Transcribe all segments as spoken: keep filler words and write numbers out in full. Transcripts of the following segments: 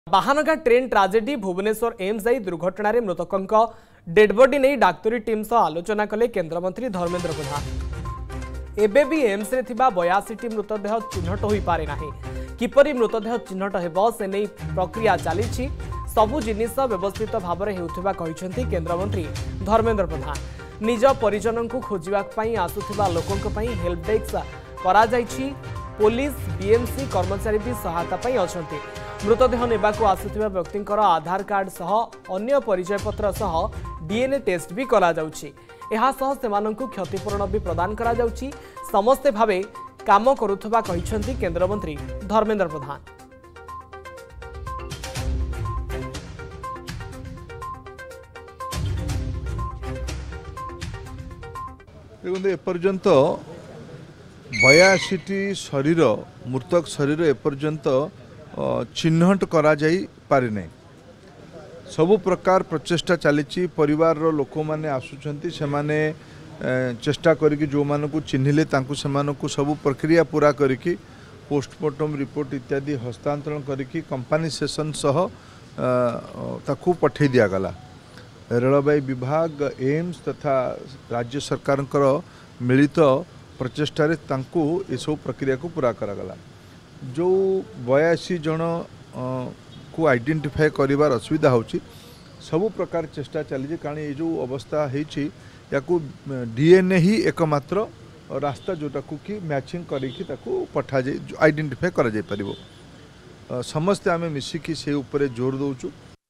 Bahanaga train tragedy Bhubaneswar AIIMS जाई दुर्घटना मृतकों डेडबडी नहीं डाक्तरी टीम सह आलोचना कले केंद्रमंत्री धर्मेंद्र प्रधान। एबे भी एम्स रे थिबा बयासी मृतदेह चिन्हट हो पारे नाही। किपरि मृतदेह चिन्हट हेबो से नहीं प्रक्रिया चली सबु जिनिस व्यवस्थित भाव में हेउथिबा कहिसेंती केंद्रमंत्री धर्मेंद्र प्रधान। निज परिजन को खोजिबा पई आसुथिबा लोकंक पई हेल्प डेस्क करा जायछि। पुलिस बीएमसी कर्मचारी भी सहायता पई अछंती। मृतदेह नेबाकू आसुथिबा व्यक्तिंकर आधार कार्ड सह अन्य परिचय पत्र सह डीएनए टेस्ट भी करा जाउछि। एहा सह सेमानंकु क्षतिपूरण भी प्रदान करा जाउछि। समस्ते भावे काम करुथबा कहिसेंती केंद्रमंत्री धर्मेंद्र प्रधान। देखो एपर्यंत बयासी शरीर मृतक शरीर एपर्यंत चिन्हट करा जाई पारि नहीं। सबु प्रकार प्रचेष्टा चली परिवार लोक मैंने आसुचंती से माने चेष्टा करिकि जो मानकु चिन्हिले तांकु सेमानकु सबु प्रक्रिया पूरा करिकि पोस्टमार्टम रिपोर्ट इत्यादि हस्तांतरण करिकि कंपनी सेशन सह ताकु पठे दिया गला। रेलवे विभाग एम्स तथा राज्य सरकार मिलित प्रचेष्टा तांकु ए सब प्रक्रिया को पूरा करागला। जो बयासी जन को आइडेंटिफाई करिवार असुविधा होची सबु प्रकार चेष्टा चली कारण ये जो अवस्था होती डीएनए ही एकमात्र रास्ता जोटा को कि मैचिंग करिकि ताकू पठा जाए आइडेंटिफाई करा जाय परिबो। समस्ते आमे मिसिकी से ऊपर जोर दउचु।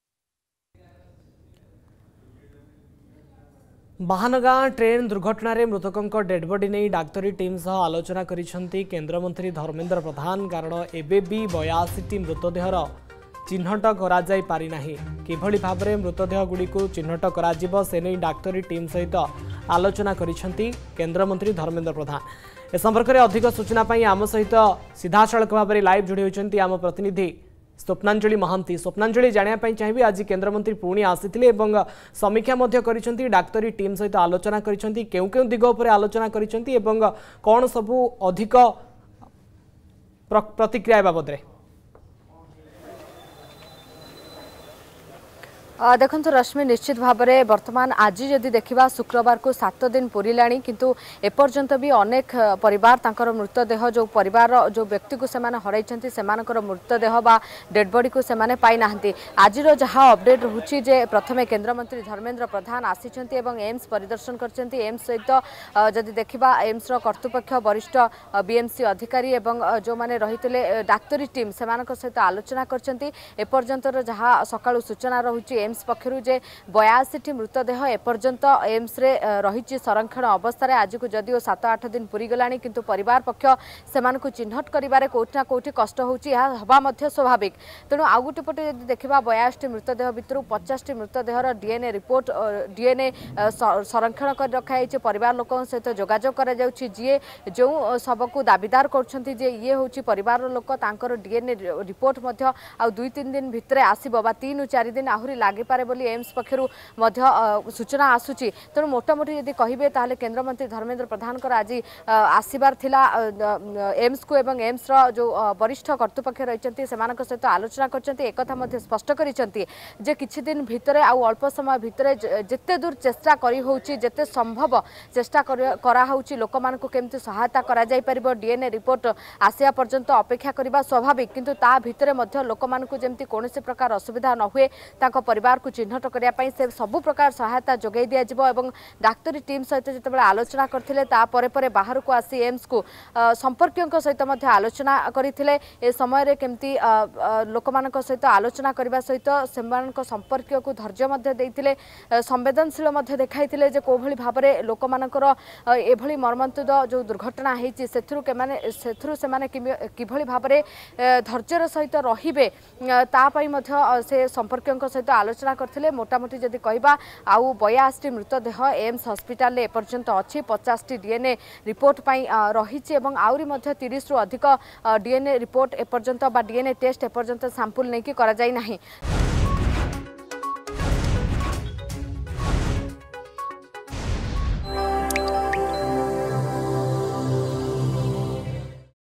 बाहानगा ट्रेन दुर्घटना रे मृतकों डेडबडी नहीं डाक्तरी टीम सह आलोचना करिसेंती केंद्रमंत्री धर्मेंद्र प्रधान। कारण एबे भी बयासी मृतदेहर चिन्हट करा जाई पारि नाही। किभଳି भाबरे मृतदेह गुडी को चिन्हट करा जिवो से नहीं डाक्तरी टीम सहित आलोचना करिसेंती केंद्रमंत्री धर्मेंद्र प्रधान। ए संपर्क में अधिक सूचना पाई आम सहित सीधा सड़क भाव में लाइव जोड़ी होइछंती आम प्रतिनिधि स्वप्नांजलि महांती। स्वप्नांजलि जानापी चाहिए आज केंद्रमंत्री पुणी आसी समीक्षा करिसेंती डाक्तरी टीम सहित आलोचना करिसेंती केउ केउ दिग उपर आलोचना करिसेंती एवं कौन सबु अधिक प्रतिक्रिया बाबद रे देखो रश्मि निश्चित भाव में वर्तमान आज जदि देखा शुक्रवार को सात दिन पूरीला किंतु एपर्यंत भी अनेक परिवार तांकर मृतदेह जो परिवार जो व्यक्ति को सेमाने हराइछंती सेमानकर मृतदेह बा डेडबडी को सेमाने पाई नाहंती। आज जहाँ अपडेट रोची जे प्रथमे केंद्रमंत्री धर्मेंद्र प्रधान आसीछंती एवं एम्स परिदर्शन करछंती। एम्स सहित जदि देखा एम्स कर्तृपक्ष वरिष्ठ बीएमसी अधिकारी एवं जो माने रहितले डाक्तरी टीम सेमानक सहित आलोचना करछंती। एपर्यंत जहाँ सकाळु सूचना रहुची एम्स पक्षरु जे बयासी मृतदेह एपर्यंत एम्स रे रही संरक्षण अवस्था आज को जदिओ सात आठ दिन पूरी गलानी किंतु परिवार पक्ष सेमानकु चिन्हट करिबारे कोठी ना कोठी कष्ट होउची हवा मध्य स्वाभाविक। तेणु आउ गोटे पटे जदि देखा बयासी मृतदेह भितर पचास मृतदेहर डीएनए रिपोर्ट डीएनए संरक्षण कर रखाई परिवार लोक सहित जोगाजोग करा जाउची। जे जो सबको दाबीदार करछंती जे ये होउची परिवार लोक तांकर डीएनए रिपोर्ट मध्य आ दुई तीन दिन भितर आसीबो बा तीन चार दिन आहुरी लागी पारे बोली एम्स पक्षरु मध्य सूचना आसुची। तेणु मोटामोटी यदि कहिबे ताहले केंद्रमंत्री धर्मेंद्र प्रधान आज आसीबार थिला एम्स को एवं एम्स रो जो वरिष्ठ कर्तृपक्ष रहिचंती सेमानक सहित आलोचना करचंती। एकथा मध्य स्पष्ट करिसंती जे किछि दिन भितर आ अल्प समय भितर जेते दूर चेष्टा करी होउची जेते संभव चेष्टा करा होउची लोक मानकु केमति सहायता करा जाय परिबो डीएनए रिपोर्ट आसिया पर्यंत अपेक्षा करिबा स्वाभाविक किंतु ता भितर मध्य लोक मानकु जेमति कोनोसी प्रकार असुविधा न हुए ताको परिवार को चिन्हट करने से सबु प्रकार सहायता जोगाई दि जाव। डाक्तरी टीम सहित जिते आलोचना करते बाहर को आसी एम्स को संपर्कियों सहित आलोचना करते ए समय केमती लोक मान सहित आलोचना करने सहित से संपर्क को धैर्य देते संवेदनशील देखाई जे कोभली भाव में लोक मानकर एभली मर्मन्तुद जो दुर्घटना होती से किभली भाव में धैर्यर सहित रहिबे तापाई से संपर्कियों सहित आलोचना करथिले। मोटामोटी जदि कहबा आउ बयासी मृतदेह एम्स हॉस्पिटल ले एपर्यंत अच्छी पचास डीएनए रिपोर्ट पाई रही एवं आउरी मध्य तीस रु अधिक डीएनए रिपोर्ट एपर्यंत बा डीएनए टेस्ट एपर्यंत सैंपल नहीं कि करा जाई नाही।